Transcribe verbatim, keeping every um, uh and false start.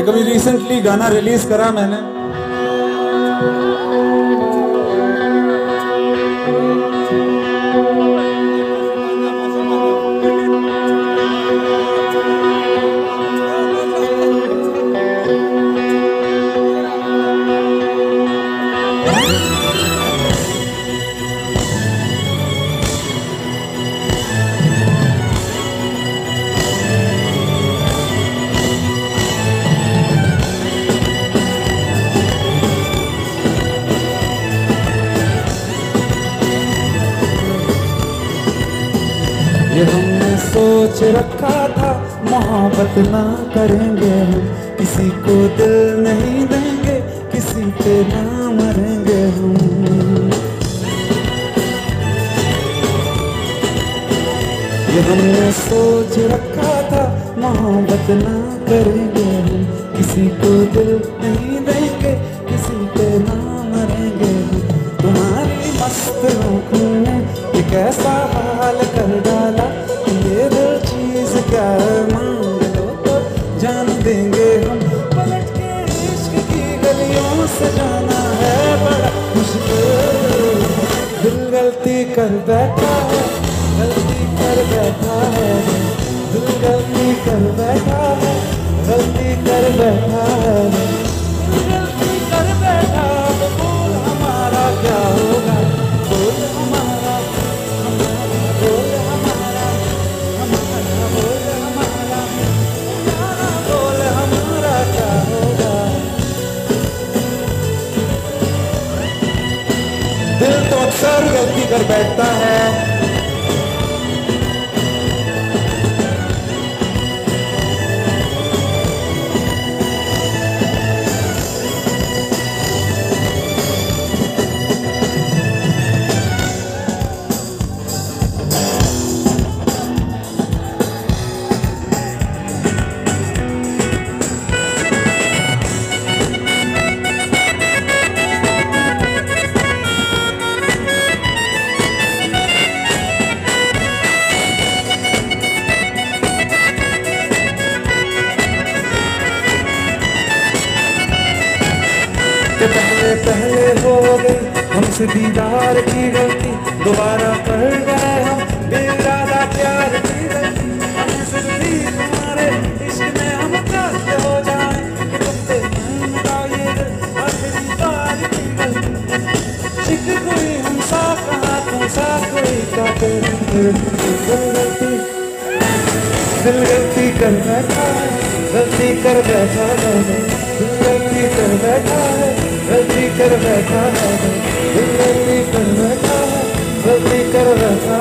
एक अभी रिसेंटली गाना रिलीज करा मैंने, ये हमने सोच रखा था मोहब्बत ना करेंगे हम, किसी को दिल नहीं देंगे, किसी पे ना मरेंगे हम। ये हमने सोच रखा था मोहब्बत ना करेंगे हम, किसी को दिल नहीं देंगे, किसी पे ना मरेंगे हम। तुम्हारी मस्त आँखों ने ये कैसा हाल कर डाला, ये दिल चीज क्या मांग लो तो जान देंगे हम। पलट के इश्क की गलियों से जाना है बड़ा मुश्किल, दिल गलती कर बैठा है, गलती कर बैठा है, दिल गलती कर बैठा है, गलती कर बैठा है, दिल गलती कर बैठा है। बोल हमारा क्या होगा, बोल हमारा, हमारा बोल हमारा, हमारा बोल हमारा, हमारा बोल हमारा क्या होगा। दिल तो अक्सर गलती कर बैठता है, कि पहले पहले हो गई हमसे दीदार की गलती, दोबारा कर गए हम बेइरादा प्यार की गलती। हमें सिर्फ भी तुम्हारे इश्क में हम कैसे हो जाए कि तुमसे मांगा ये दिल आखिरी बार की गलती। इश्क कोई हम सा कहा तुम सा कोई क्या करेंगे, दिल गलती दिल गलती कर बैठा है, गलती कर बैठा है, दिल गलती कर बैठा है, गलती कर बैठा है, दिल गलती कर बैठा है, गलती कर बैठा